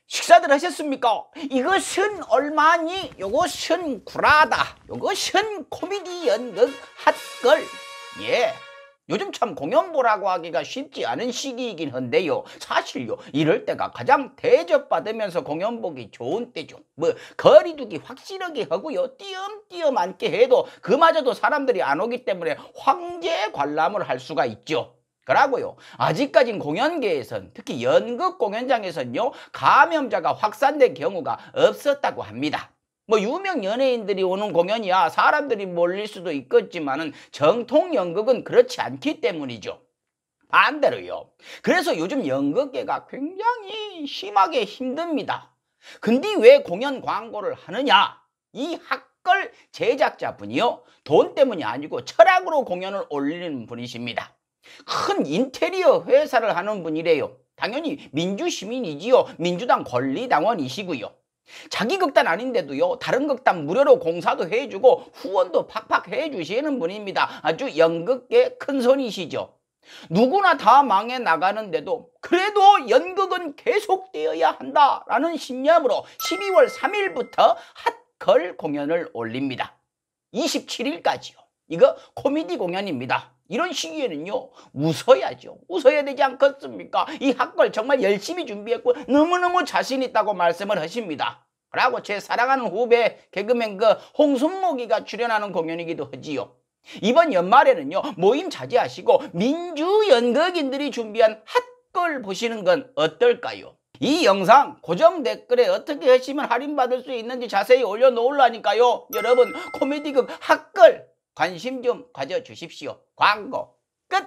식사들 하셨습니까? 이것은 얼마니? 요것은 구라다. 요것은 코미디 연극 핫걸. 예. 요즘 참 공연 보라고 하기가 쉽지 않은 시기이긴 한데요. 사실요, 이럴 때가 가장 대접받으면서 공연 보기 좋은 때죠. 뭐 거리두기 확실하게 하고요, 띄엄띄엄 앉게 해도 그마저도 사람들이 안 오기 때문에 황제 관람을 할 수가 있죠. 그러고요, 아직까진 공연계에선, 특히 연극 공연장에선요, 감염자가 확산된 경우가 없었다고 합니다. 뭐 유명 연예인들이 오는 공연이야 사람들이 몰릴 수도 있겠지만은 정통 연극은 그렇지 않기 때문이죠. 반대로요, 그래서 요즘 연극계가 굉장히 심하게 힘듭니다. 근데 왜 공연 광고를 하느냐? 이 핫걸 제작자분이요, 돈 때문이 아니고 철학으로 공연을 올리는 분이십니다. 큰 인테리어 회사를 하는 분이래요. 당연히 민주시민이지요. 민주당 권리당원이시고요. 자기 극단 아닌데도요, 다른 극단 무료로 공사도 해주고 후원도 팍팍 해주시는 분입니다. 아주 연극계 큰손이시죠. 누구나 다 망해 나가는데도 그래도 연극은 계속되어야 한다라는 신념으로 12월 3일부터 핫걸 공연을 올립니다. 27일까지요. 이거 코미디 공연입니다. 이런 시기에는요, 웃어야죠. 웃어야 되지 않겠습니까? 이 핫걸 정말 열심히 준비했고 너무너무 자신 있다고 말씀을 하십니다. 그리고 제 사랑하는 후배 개그맨 홍순목이가 출연하는 공연이기도 하지요. 이번 연말에는요, 모임 자제하시고 민주연극인들이 준비한 핫걸 보시는 건 어떨까요? 이 영상 고정 댓글에 어떻게 하시면 할인받을 수 있는지 자세히 올려놓으려니까요. 여러분, 코미디극 핫걸 관심 좀 가져주십시오. 광고 끝!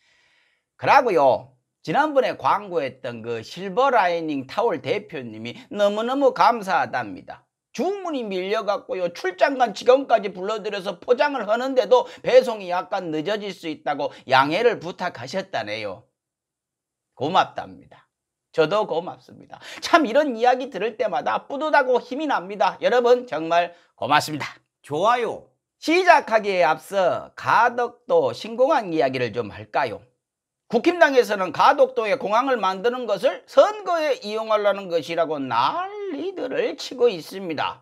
그러고요, 지난번에 광고했던 그 실버라이닝 타월 대표님이 너무너무 감사하답니다. 주문이 밀려갖고요, 출장간 직원까지 불러들여서 포장을 하는데도 배송이 약간 늦어질 수 있다고 양해를 부탁하셨다네요. 고맙답니다. 저도 고맙습니다. 참 이런 이야기 들을 때마다 뿌듯하고 힘이 납니다. 여러분 정말 고맙습니다. 좋아요. 시작하기에 앞서 가덕도 신공항 이야기를 좀 할까요? 국힘당에서는 가덕도에 공항을 만드는 것을 선거에 이용하려는 것이라고 난리들을 치고 있습니다.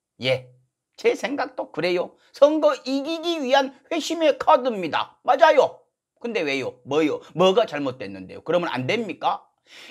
예, 제 생각도 그래요. 선거 이기기 위한 회심의 카드입니다. 맞아요. 근데 왜요? 뭐요? 뭐가 잘못됐는데요? 그러면 안 됩니까?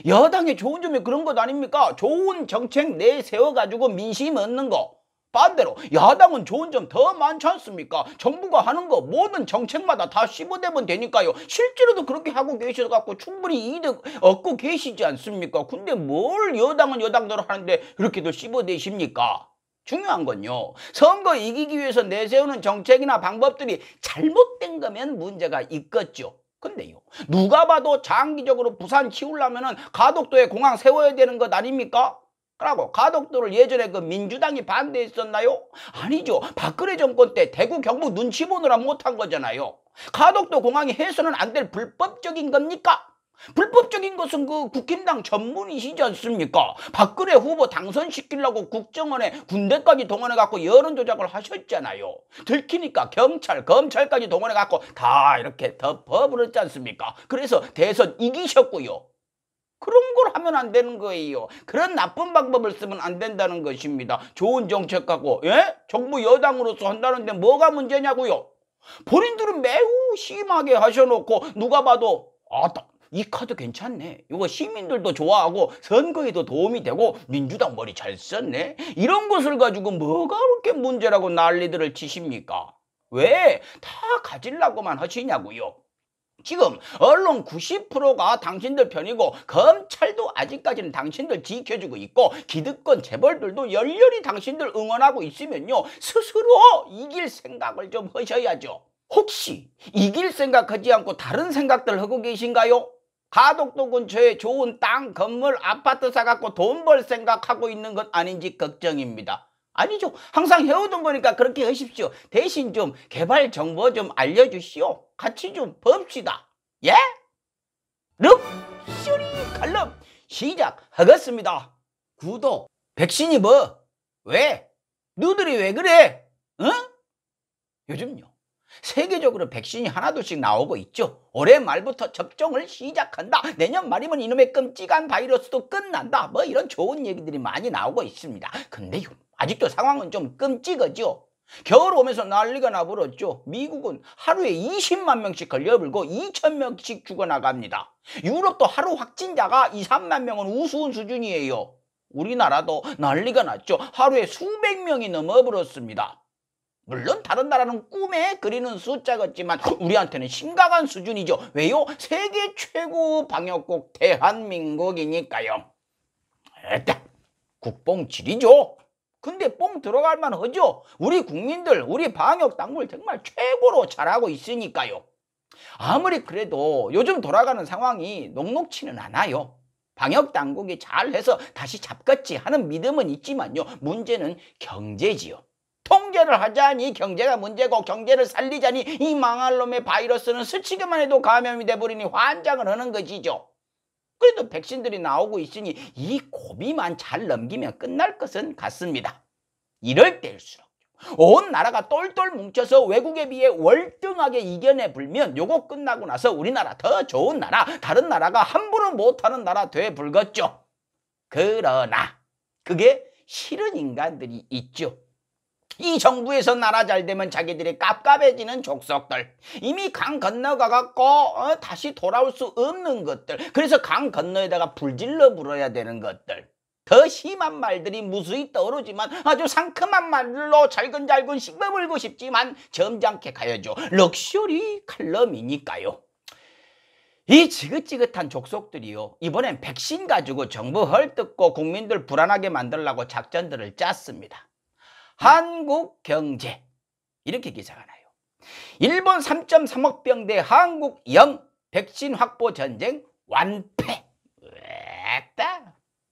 여당의 좋은 점이 그런 것 아닙니까? 좋은 정책 내세워가지고 민심 얻는 거. 반대로 야당은 좋은 점 더 많지 않습니까? 정부가 하는 거 모든 정책마다 다 씹어대면 되니까요. 실제로도 그렇게 하고 계셔갖고 충분히 이득 얻고 계시지 않습니까? 근데 뭘 여당은 여당대로 하는데 그렇게도 씹어대십니까? 중요한 건요, 선거 이기기 위해서 내세우는 정책이나 방법들이 잘못된 거면 문제가 있겠죠. 근데요, 누가 봐도 장기적으로 부산 키우려면은 가덕도에 공항 세워야 되는 것 아닙니까? 그러고 가덕도를 예전에 그 민주당이 반대했었나요? 아니죠. 박근혜 정권 때 대구 경북 눈치 보느라 못한 거잖아요. 가덕도 공항이 해서는 안 될 불법적인 겁니까? 불법적인 것은 그 국힘당 전문이시지 않습니까? 박근혜 후보 당선시키려고 국정원에 군대까지 동원해갖고 여론조작을 하셨잖아요. 들키니까 경찰, 검찰까지 동원해갖고 다 이렇게 덮어버렸지 않습니까? 그래서 대선 이기셨고요. 그런 걸 하면 안 되는 거예요. 그런 나쁜 방법을 쓰면 안 된다는 것입니다. 좋은 정책하고, 예? 정부 여당으로서 한다는데 뭐가 문제냐고요? 본인들은 매우 심하게 하셔놓고 누가 봐도 이 카드 괜찮네. 이거 시민들도 좋아하고 선거에도 도움이 되고 민주당 머리 잘 썼네. 이런 것을 가지고 뭐가 그렇게 문제라고 난리들을 치십니까? 왜? 다 가지려고만 하시냐고요. 지금 언론 90%가 당신들 편이고 검찰도 아직까지는 당신들 지켜주고 있고 기득권 재벌들도 열렬히 당신들 응원하고 있으면요, 스스로 이길 생각을 좀 하셔야죠. 혹시 이길 생각하지 않고 다른 생각들 하고 계신가요? 가덕도 근처에 좋은 땅, 건물, 아파트 사갖고 돈 벌 생각하고 있는 것 아닌지 걱정입니다. 아니죠. 항상 해오던 거니까 그렇게 하십시오. 대신 좀 개발 정보 좀 알려주시오. 같이 좀 봅시다. 예? 럭셔리 칼럼 시작하겠습니다. 구독. 백신이 뭐? 왜? 너들이 왜 그래? 응? 요즘요, 세계적으로 백신이 하나둘씩 나오고 있죠. 올해 말부터 접종을 시작한다. 내년 말이면 이놈의 끔찍한 바이러스도 끝난다. 뭐 이런 좋은 얘기들이 많이 나오고 있습니다. 근데요, 아직도 상황은 좀 끔찍하죠. 겨울 오면서 난리가 나버렸죠. 미국은 하루에 20만 명씩 걸려불고 2,000명씩 죽어나갑니다. 유럽도 하루 확진자가 2, 3만 명은 우스운 수준이에요. 우리나라도 난리가 났죠. 하루에 수백 명이 넘어버렸습니다. 물론 다른 나라는 꿈에 그리는 숫자겠지만 우리한테는 심각한 수준이죠. 왜요? 세계 최고 방역국 대한민국이니까요. 일단 국뽕질이죠. 근데 뽕 들어갈 만하죠. 우리 국민들, 우리 방역 당국을 정말 최고로 잘하고 있으니까요. 아무리 그래도 요즘 돌아가는 상황이 녹록치는 않아요. 방역 당국이 잘해서 다시 잡겠지 하는 믿음은 있지만요. 문제는 경제지요. 통제를 하자니 경제가 문제고 경제를 살리자니 이 망할 놈의 바이러스는 스치기만 해도 감염이 돼버리니 환장을 하는 것이죠. 그래도 백신들이 나오고 있으니 이 고비만 잘 넘기면 끝날 것은 같습니다. 이럴 때일수록 온 나라가 똘똘 뭉쳐서 외국에 비해 월등하게 이겨내 불면 요거 끝나고 나서 우리나라 더 좋은 나라, 다른 나라가 함부로 못하는 나라 돼 불겠죠. 그러나 그게 싫은 인간들이 있죠. 이 정부에서 나라 잘 되면 자기들이 깝깝해지는 족속들, 이미 강 건너가갖고 다시 돌아올 수 없는 것들, 그래서 강 건너에다가 불질러 불어야 되는 것들, 더 심한 말들이 무수히 떠오르지만 아주 상큼한 말로 잘근잘근 씹어물고 싶지만 점잖게 가야죠. 럭셔리 칼럼이니까요. 이 지긋지긋한 족속들이요, 이번엔 백신 가지고 정부 헐뜯고 국민들 불안하게 만들려고 작전들을 짰습니다. 한국경제 이렇게 기사가 나요. 일본 3.3억 병대 한국 0 백신 확보 전쟁 완패. 왜다?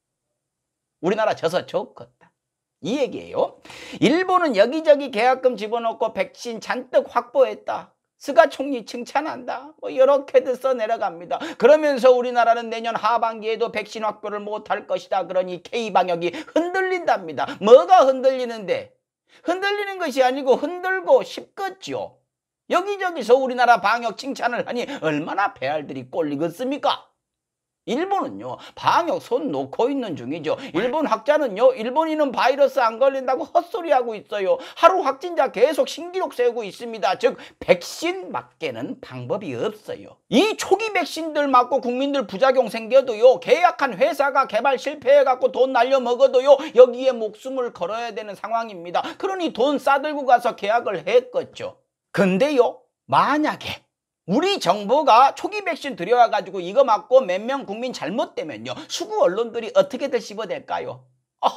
우리나라 져서 좋겠다 이 얘기예요. 일본은 여기저기 계약금 집어넣고 백신 잔뜩 확보했다. 스가 총리 칭찬한다. 뭐 이렇게도 써내려갑니다. 그러면서 우리나라는 내년 하반기에도 백신 확보를 못할 것이다. 그러니 K방역이 흔들린답니다. 뭐가 흔들리는데? 흔들리는 것이 아니고 흔들고 싶겠죠. 여기저기서 우리나라 방역 칭찬을 하니 얼마나 배알들이 꼴리겠습니까? 일본은요, 방역 손 놓고 있는 중이죠. 일본 학자는요, 일본인은 바이러스 안 걸린다고 헛소리하고 있어요. 하루 확진자 계속 신기록 세우고 있습니다. 즉 백신 맞게는 방법이 없어요. 이 초기 백신들 맞고 국민들 부작용 생겨도요, 계약한 회사가 개발 실패해갖고 돈 날려먹어도요, 여기에 목숨을 걸어야 되는 상황입니다. 그러니 돈 싸들고 가서 계약을 했겠죠. 근데요, 만약에 우리 정부가 초기 백신 들여와가지고 이거 맞고 몇 명 국민 잘못되면요, 수구 언론들이 어떻게들 씹어댈까요?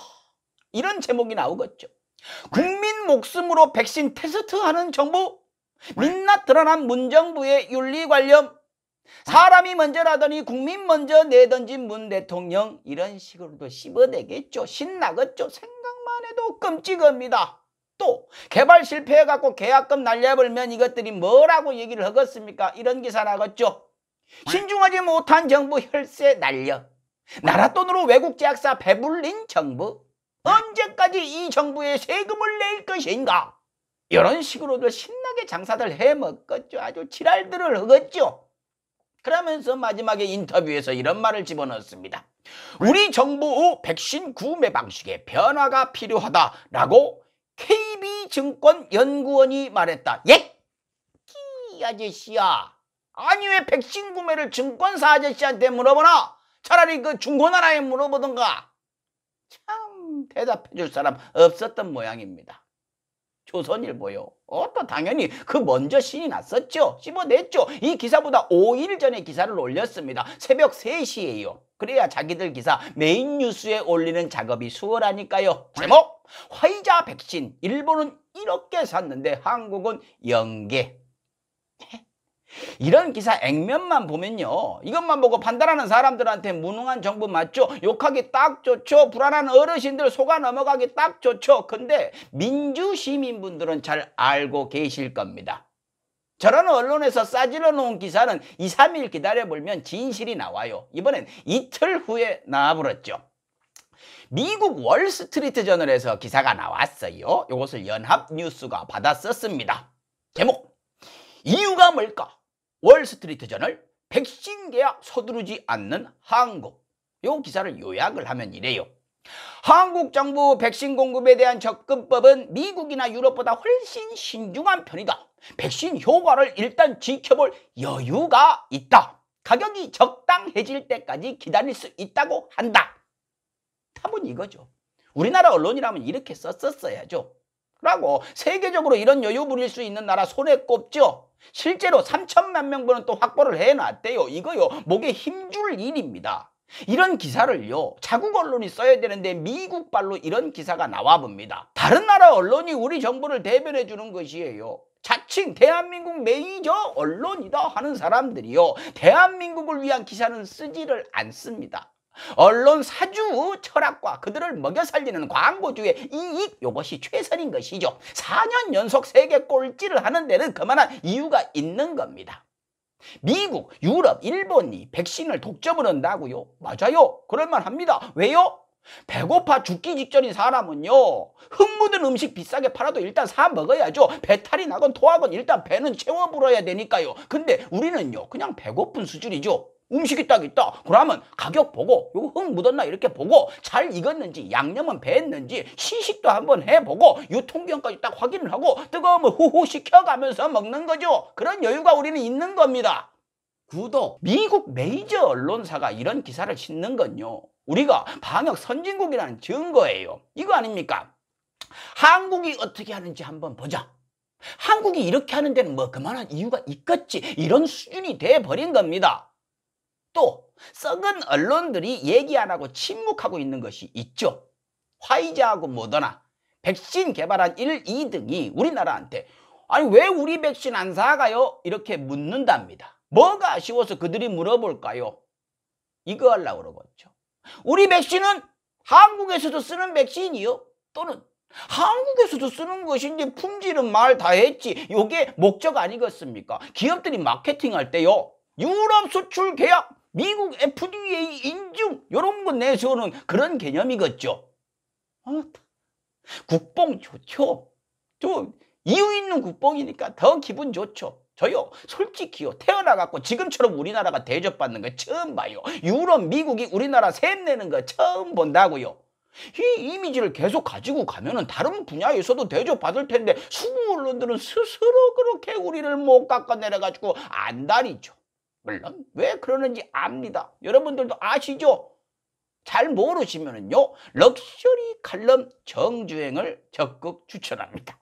이런 제목이 나오겠죠. 국민 목숨으로 백신 테스트하는 정부? 민낯 드러난 문정부의 윤리관념? 사람이 먼저라더니 국민 먼저 내던진 문 대통령? 이런 식으로도 씹어대겠죠. 신나겠죠. 생각만 해도 끔찍합니다. 또 개발 실패해갖고 계약금 날려버리면 이것들이 뭐라고 얘기를 하겠습니까? 이런 기사 나갔죠. 신중하지 못한 정부 혈세 날려, 나라 돈으로 외국 제약사 배불린 정부, 언제까지 이 정부에 세금을 낼 것인가? 이런 식으로도 신나게 장사들 해먹겠죠. 아주 지랄들을 하겠죠. 그러면서 마지막에 인터뷰에서 이런 말을 집어넣었습니다. 우리 정부 백신 구매 방식에 변화가 필요하다라고 KB증권 연구원이 말했다. 예? 이 아저씨야, 아니 왜 백신 구매를 증권사 아저씨한테 물어보나? 차라리 그 중고나라에 물어보던가. 참 대답해 줄 사람 없었던 모양입니다. 조선일보요. 또 당연히 그 먼저 신이 났었죠. 씹어냈죠. 이 기사보다 5일 전에 기사를 올렸습니다. 새벽 3시에요. 그래야 자기들 기사 메인 뉴스에 올리는 작업이 수월하니까요. 제목, 화이자 백신 일본은 이렇게 샀는데 한국은 0개. 이런 기사 액면만 보면요, 이것만 보고 판단하는 사람들한테 무능한 정부 맞죠? 욕하기 딱 좋죠. 불안한 어르신들 속아 넘어가기 딱 좋죠. 근데 민주시민분들은 잘 알고 계실 겁니다. 저런 언론에서 싸질러 놓은 기사는 2, 3일 기다려보면 진실이 나와요. 이번엔 이틀 후에 나와버렸죠. 미국 월스트리트 저널에서 기사가 나왔어요. 이것을 연합뉴스가 받아 썼습니다. 제목, 이유가 뭘까? 월스트리트저널 백신 계약 서두르지 않는 한국. 요 기사를 요약을 하면 이래요. 한국 정부 백신 공급에 대한 접근법은 미국이나 유럽보다 훨씬 신중한 편이다. 백신 효과를 일단 지켜볼 여유가 있다. 가격이 적당해질 때까지 기다릴 수 있다고 한다. 답은 이거죠. 우리나라 언론이라면 이렇게 썼었어야죠. 라고 세계적으로 이런 여유 부릴 수 있는 나라 손에 꼽죠. 실제로 3천만 명분은 또 확보를 해놨대요. 이거요, 목에 힘줄 일입니다. 이런 기사를요, 자국 언론이 써야 되는데 미국발로 이런 기사가 나와 봅니다. 다른 나라 언론이 우리 정부를 대변해 주는 것이에요. 자칭 대한민국 메이저 언론이다 하는 사람들이요, 대한민국을 위한 기사는 쓰지를 않습니다. 언론 사주 철학과 그들을 먹여 살리는 광고주의 이익, 이것이 최선인 것이죠. 4년 연속 세계 꼴찌를 하는 데는 그만한 이유가 있는 겁니다. 미국, 유럽, 일본이 백신을 독점을 한다고요? 맞아요. 그럴만합니다. 왜요? 배고파 죽기 직전인 사람은요, 흙 묻은 음식 비싸게 팔아도 일단 사 먹어야죠. 배탈이 나건 토하건 일단 배는 채워 불어야 되니까요. 근데 우리는요, 그냥 배고픈 수준이죠. 음식이 딱 있다. 그러면 가격 보고, 요거 흙 묻었나 이렇게 보고, 잘 익었는지 양념은 배했는지 시식도 한번 해보고, 유통기한까지 딱 확인을 하고 뜨거우면 후후 식혀가면서 먹는 거죠. 그런 여유가 우리는 있는 겁니다. 구독. 미국 메이저 언론사가 이런 기사를 싣는 건요, 우리가 방역 선진국이라는 증거예요. 이거 아닙니까? 한국이 어떻게 하는지 한번 보자. 한국이 이렇게 하는 데는 뭐 그만한 이유가 있겠지. 이런 수준이 돼버린 겁니다. 또 썩은 언론들이 얘기 안 하고 침묵하고 있는 것이 있죠. 화이자하고 모더나 백신 개발한 1, 2등이 우리나라한테 아니 왜 우리 백신 안 사가요? 이렇게 묻는답니다. 뭐가 아쉬워서 그들이 물어볼까요? 이거 하려고 그러겠죠. 우리 백신은 한국에서도 쓰는 백신이요, 또는 한국에서도 쓰는 것인데 품질은 말 다 했지. 이게 목적 아니겠습니까? 기업들이 마케팅할 때요, 유럽 수출 계약, 미국 FDA 인증, 이런 거 내세우는 그런 개념이겠죠. 국뽕 좋죠. 저 이유 있는 국뽕이니까 더 기분 좋죠. 저요, 솔직히요, 태어나갖고 지금처럼 우리나라가 대접받는 거 처음 봐요. 유럽, 미국이 우리나라 셈내는 거 처음 본다고요. 이 이미지를 계속 가지고 가면은 다른 분야에서도 대접받을 텐데 수구 언론들은 스스로 그렇게 우리를 못 깎아내려가지고 안달이죠. 물론 왜 그러는지 압니다. 여러분들도 아시죠? 잘 모르시면은요, 럭셔리 칼럼 정주행을 적극 추천합니다.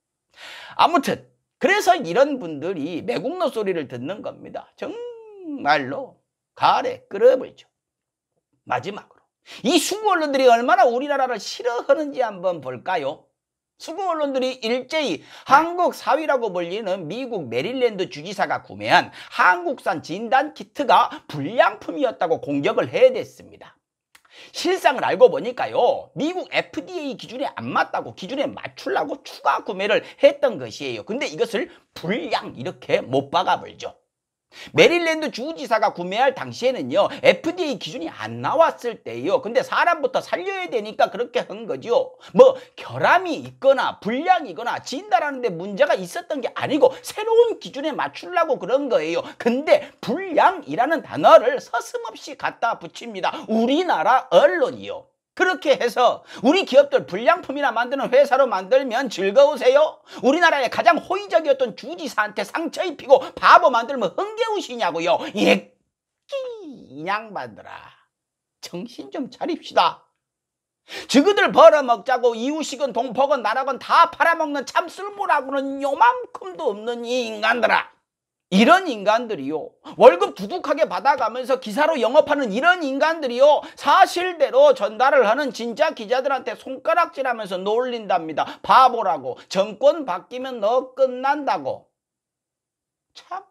아무튼 그래서 이런 분들이 매국노 소리를 듣는 겁니다. 정말로 가래 끓어버리죠. 마지막으로 이 수구 언론들이 얼마나 우리나라를 싫어하는지 한번 볼까요? 수구 언론들이 일제히 한국 사위라고 불리는 미국 메릴랜드 주지사가 구매한 한국산 진단 키트가 불량품이었다고 공격을 해댔습니다. 실상을 알고 보니까요, 미국 FDA 기준에 안 맞다고 기준에 맞추려고 추가 구매를 했던 것이에요. 근데 이것을 불량 이렇게 못 박아버리죠. 메릴랜드 주지사가 구매할 당시에는요, FDA 기준이 안 나왔을 때예요. 근데 사람부터 살려야 되니까 그렇게 한 거죠. 뭐 결함이 있거나 불량이거나 진단하는데 문제가 있었던 게 아니고 새로운 기준에 맞추려고 그런 거예요. 근데 불량이라는 단어를 서슴없이 갖다 붙입니다. 우리나라 언론이요. 그렇게 해서 우리 기업들 불량품이나 만드는 회사로 만들면 즐거우세요? 우리나라의 가장 호의적이었던 주지사한테 상처 입히고 바보 만들면 흥겨우시냐고요? 이 양반들아, 정신 좀 차립시다. 저그들 벌어먹자고 이유식은 동포건 나라건 다 팔아먹는 참 쓸모라고는 요만큼도 없는 이 인간들아. 이런 인간들이요, 월급 두둑하게 받아가면서 기사로 영업하는 이런 인간들이요, 사실대로 전달을 하는 진짜 기자들한테 손가락질하면서 놀린답니다. 바보라고. 정권 바뀌면 너 끝난다고. 참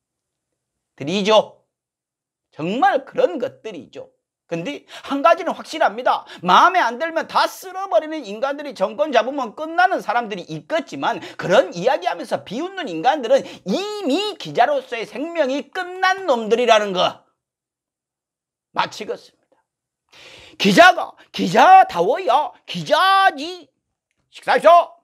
들이죠. 정말 그런 것들이죠. 근데 한 가지는 확실합니다. 마음에 안 들면 다 쓸어버리는 인간들이 정권 잡으면 끝나는 사람들이 있겠지만, 그런 이야기하면서 비웃는 인간들은 이미 기자로서의 생명이 끝난 놈들이라는 거 마치겠습니다. 기자가 기자다워야 기자지. 식사하십시오.